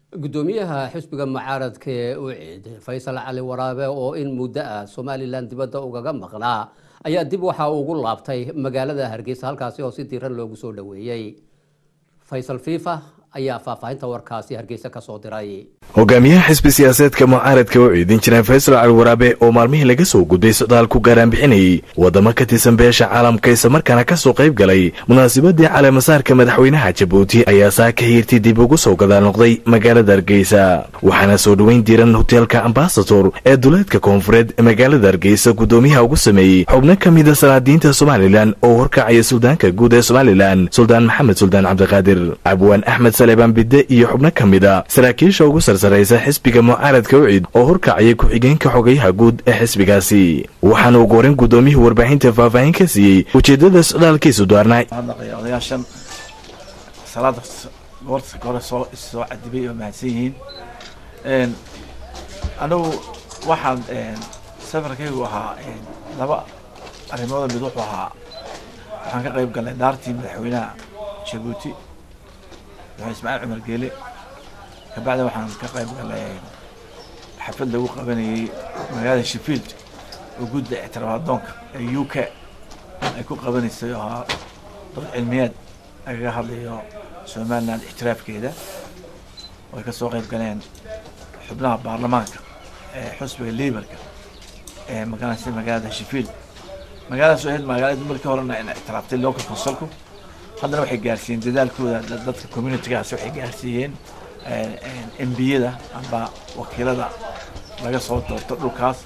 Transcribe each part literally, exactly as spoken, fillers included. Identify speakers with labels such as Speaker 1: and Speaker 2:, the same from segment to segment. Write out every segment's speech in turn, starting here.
Speaker 1: gudoomiyaha xisbiga mucaaradka ee U C I D Faysal Cali Waraabe oo in muddo ah Somaliland dibadda ugaga maqnaa ayaa dib waxa uu ugu laabtay magaalada Hargeysa halkaas oo si diiran loogu soo dhaweeyay. Faysal Fifa ayaa faahfaahinta warkaasi Hargeysa ka soo diray.
Speaker 2: hogaamiyaha xisbi siyaasadeedka mucaaradka u ciidan jiray Faysal Cali Waraabe oo maalmihii laga soo gudbay socdaal ku gaaraan bixinay wadamo ka tirsan beesha caalamka isla markaana ka soo qayb galay munaasabadii caleemasaarka madaxweynaha Djibouti ayaa saaka hirti dib ugu soo gadaal noqday magaalada Hargeysa waxaana soo dhaweyn diiran hoteelka Ambassador ee duleedka koonfureed ee magaalada Hargeysa gudoomiyaha ugu sameeyay xubno kamid ah salaadiinta Somaliland oo horkacaya suldaanka guud ee Somaliland Suldaan Maxamed Suldaan Cabdiqaadir Abwaan Axmed Saleebaan Bidde iyo xubno kamid ah saraakiisha ugu sarsareeyay xisbiga mucaaradka U C I D oo horkacaya ku xigeenka xogayaha guud ee xisbigaasi waxaana uu go'aan gudoomiyihii warbaahinta faahfaahin ka siiyay ujeedada socdaalkiisu daarnay
Speaker 3: odayaashan salaada goorta goor soo soo cadibay oo mahadsanyihiin een anigu waxaan een safarkaygu ahaa een laba arrimood mid wuxuu ahaa waxaan ka qayb galay daartii madaxweynaha Djibouti Ismaaciil Cumar Geele kabacdi waxaan ka qayb galay xaflad lagu qabanayay magaalada Sheffield oo gudda ixtiraadoonka ee U K ay ku qabanaysay oo dad cilmiyeed aga hadlayo Somaliland ixtiraafkeeda oo ka soo qayb galeen xubnaha baarlamaanka ee xisbiga Labourka ee magaalada magaalada Sheffield magaalada soo heed magaalada markii horena in ixtiraaftay local councilku haddana waxay gaarsiiyeen dadaalkooda dadka community-gaas waxay gaarsiiyeen M P-yada amba wakiilada laga soo doorto dhulkaas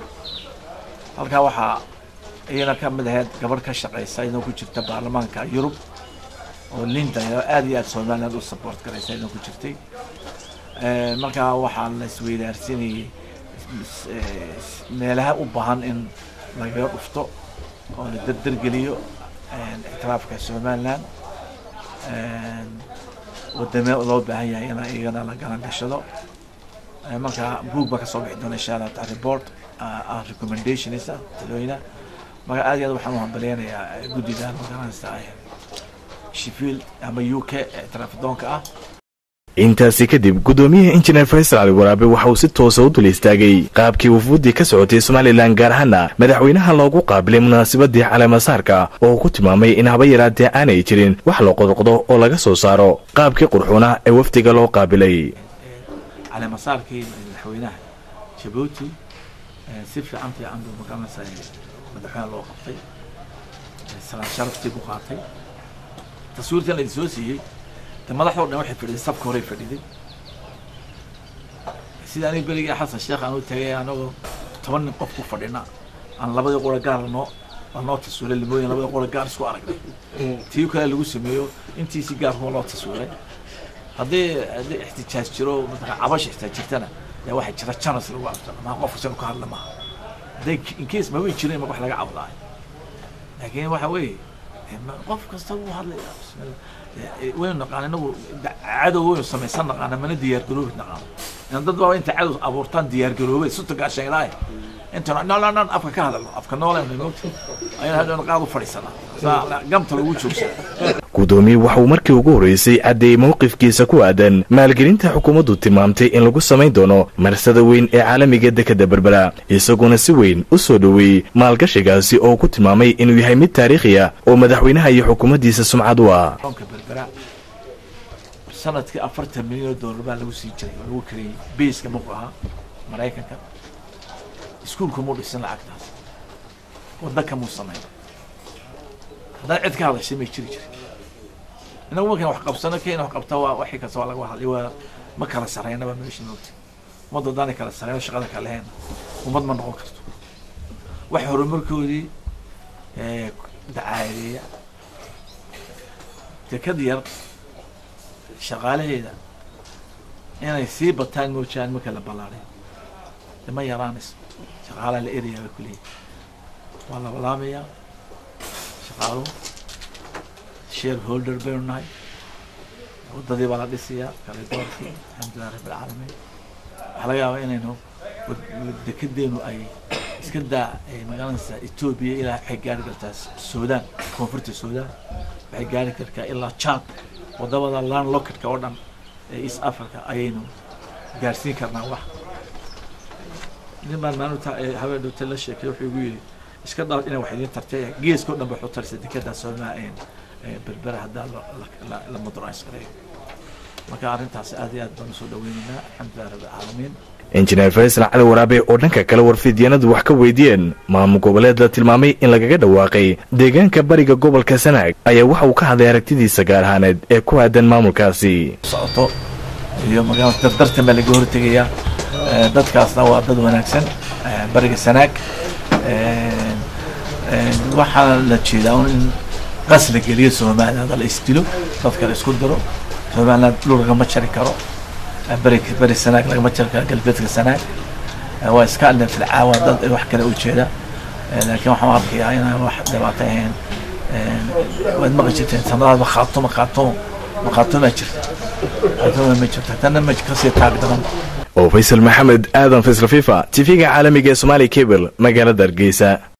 Speaker 3: halka waxa iyana ka mid ahayd gabadh ka shaqeysa inuu ku jirta baarlamaanka Yurub oo Linda aad iyo aad Somaliland u support garaysa inuu ku jirtay ee marka waxa la isweydaarsinayay meelaha u baahan in laga dhufto oo la dardargeliyo ixtiraafka Somaliland ee wadamo loo baahan yahay in iyagana la garan gashado marka buug ba ka soo bixi doona insha Allah report a recommendation isa talooyina marka aad iyo aad waxaan u hambaleynayaa guddiga magaranaysa Sheffield ama U K ixtiraadoonka ah
Speaker 2: intaasi kadib gudoomiyaha injineer Faysal Cali Waraabe waxa uu si toos ah u dul istaagay qaabkii wufuudii ka socotay Somaliland gaar ahaan madaxweynaha loogu qaabilay munaasabadii caleemasaarka oo ku tilmaamay in haba yaraatee aanay jirin wax loo qodqodo oo laga soo saaro qaabkii qurxuna ee wafdiga loo qaabilay
Speaker 3: caleemasaarkii madaxweynaha Djibouti si fiican fiican buu magaranaysaa madaxweynaha loo qabtay salaam sharaftii ku qaatay taswiirtan la soo siiyay madaxdu dhan waxay fadhiday sabka hore fadhiday sida ani bariga Xasan Sheekh aanu tagay anagu toban nin qof ku fadhina aan labada qora gaarno anoo taswiiray limooyin labada qora gaar isku aragnay tii kale lagu sameeyo intii si gaar ah loo taswiiray hadii hadii ixtijaaj jiro marka cabash ixtijaaj jirtana yaa waxa jira chance lagu qabto ma qof soo ka hadla ma day in case ma way jireen ma wax laga cabdaa laakiin waxa weey qof kasta uu hadlay bismillah وين نقانا نو عدو وين سميسان نقانا من ديار جروب نقانا يعني ضد بقى انت عدو ابورتان ديار جروب ستة قاشين لاي انت لا لا لا افكا هذا افكا نولا نموت اي هذا نقاضوا فريسنا قمت الوجوب
Speaker 2: gudoomiye waxa uu markii ugu horeysay cadeey mowqifkiisa ku aadan maalgelinta xukuumaddu tilmaamtay in lagu sameyn doono marsada weyn ee caalamiga dekada Berbera isaguna si weyn u soo dhaweeyay maalgashigaasi oo ku tilmaamay inuu yahay mid taariikhi ah oo madaxweynaha iyo xukuumaddiisa sumcad u ah
Speaker 3: sanadkii afartan milyan oo dollar baa lagu sii jiray lagu kiriyay beeska muqaha Mareykanka iskuulka muu dhisan lacagtaas waddanka muu sameeyay haddana cid ka hadashay ma jiri jiray inagu markaan wax qabsano keen wax qabta waa wixii ka soo laga hadlay waa ma kala sareynaba meesha noqotay wada daan kala sareeyo shaqada kale heen umad ma noqon karto wax horumarkoodii ee dacaayay dekad yar shaqaalaheeda inay sii bataan moojaan marka la balaaray lama yaraanis shaqaalaha la eriyaa kulliye waa la walaamaya shaqaalu shareholder baynu nahay wadadii baa la dhisiyaa kala doorkii alxamdulilah rabbil caalamiin waxaa laga yaabaa inaynu dekedeenu ay iska daa magaalada Ethiopia ilaa waxay gaari kartaa Suudaan koonfurta Suudaan waxay gaari kartaa ilaa Chad wadamada land locked ka oo dhan east africa ayaynu gaarsiin karnaa wax nimaan maalinta haween dhowta la sheekay wuxuu igu yidhi iska dhaaf inay wax idiin tartay geeska oo dhan waxu tarsay dekada Soomaaliya ee berbera hadda la modernise gareeyo marka arrintaas aad iyo aad baan soo dhaweynaynaa alxamdulillahi rabbil caalamiin
Speaker 2: injineer Faysal Cali Waraabe oo dhanka kale warfidyanadu wax ka weydiiyeen maamul goboleed la tilmaamay in lagaga dhawaaqay deegaanka bariga gobolka Sanaag ayaa waxa uu ka hadlay aragtidiisa gaar ahaaneed ee ku aadan maamulkaasi
Speaker 3: socoto iyo magaalada dardarta ma laga hortagaya dadkaasna waa dad wanaagsan bariga Sanaag waxa la jeedaa in qasli geliyo Soomaaliya la istilo dadka la isku diro Soomaaliya looga ma jari karo bariga bariga Sanaag laga ma jari karo galbeedka Sanaag waa iska alna fil caawadad wax kale u jeeda laakiin waxaan arkayaa inaan wax dhibaatayn wad ma qajirteen sanadaad ma qaato ma qaato ma qaato ma jirto hadaba ma jirto tan ma kasii taagdaran
Speaker 2: oo Faysal Maxamed Aadan Faysal FIFA T V-ga caalamiga ee Somali Cable magaalada Hargeysa.